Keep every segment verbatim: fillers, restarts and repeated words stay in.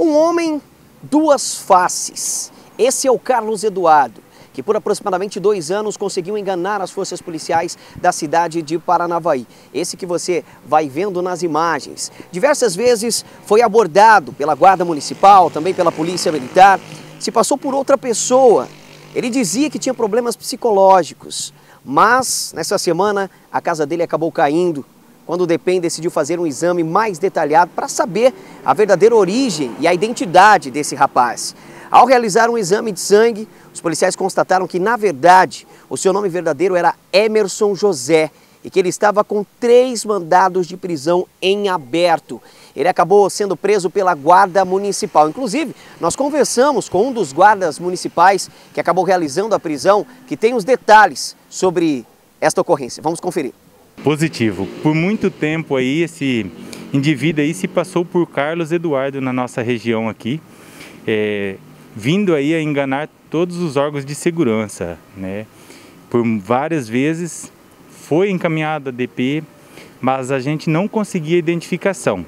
Um homem, duas faces. Esse é o Carlos Eduardo, que por aproximadamente dois anos conseguiu enganar as forças policiais da cidade de Paranavaí. Esse que você vai vendo nas imagens. Diversas vezes foi abordado pela Guarda Municipal, também pela Polícia Militar. Se passou por outra pessoa. Ele dizia que tinha problemas psicológicos, mas nessa semana a casa dele acabou caindo, quando o DEPEN decidiu fazer um exame mais detalhado para saber a verdadeira origem e a identidade desse rapaz. Ao realizar um exame de sangue, os policiais constataram que, na verdade, o seu nome verdadeiro era Emerson José e que ele estava com três mandados de prisão em aberto. Ele acabou sendo preso pela Guarda Municipal. Inclusive, nós conversamos com um dos guardas municipais que acabou realizando a prisão, que tem os detalhes sobre esta ocorrência. Vamos conferir. Positivo. Por muito tempo aí, esse indivíduo aí se passou por Carlos Eduardo na nossa região aqui, é, vindo aí a enganar todos os órgãos de segurança, né? Por várias vezes foi encaminhado a D P, mas a gente não conseguia identificação.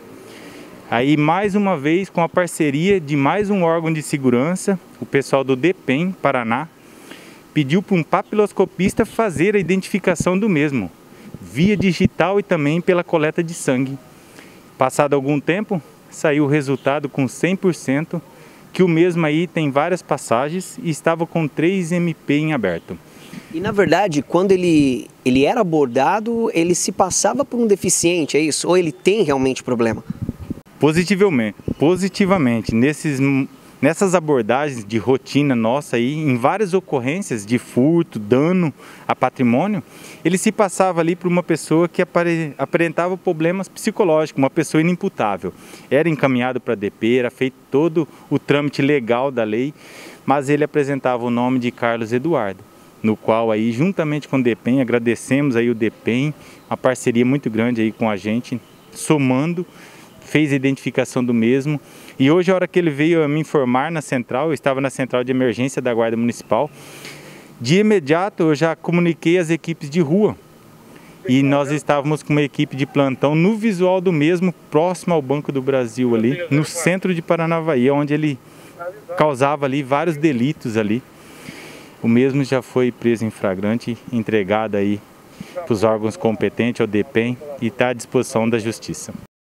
Aí mais uma vez, com a parceria de mais um órgão de segurança, o pessoal do DEPEN Paraná pediu para um papiloscopista fazer a identificação do mesmo, via digital e também pela coleta de sangue. Passado algum tempo, saiu o resultado com cem por cento, que o mesmo aí tem várias passagens e estava com três M P em aberto. E na verdade, quando ele, ele era abordado, ele se passava por um deficiente, é isso? Ou ele tem realmente problema? Positivamente, positivamente nesses, nessas abordagens de rotina nossa aí, em várias ocorrências de furto, dano a patrimônio, ele se passava ali por uma pessoa que apare, apresentava problemas psicológicos, uma pessoa inimputável. Era encaminhado para a D P, era feito todo o trâmite legal da lei, mas ele apresentava o nome de Carlos Eduardo, no qual aí, juntamente com o DEPEN, agradecemos aí o DEPEN, uma parceria muito grande aí com a gente, somando, fez a identificação do mesmo. E hoje, a hora que ele veio a me informar na central, eu estava na central de emergência da Guarda Municipal, de imediato eu já comuniquei as equipes de rua. E nós estávamos com uma equipe de plantão no visual do mesmo, próximo ao Banco do Brasil ali, no centro de Paranavaí, onde ele causava ali vários delitos ali. O mesmo já foi preso em flagrante, entregado aí para os órgãos competentes, ao DEPEN, e está à disposição da Justiça.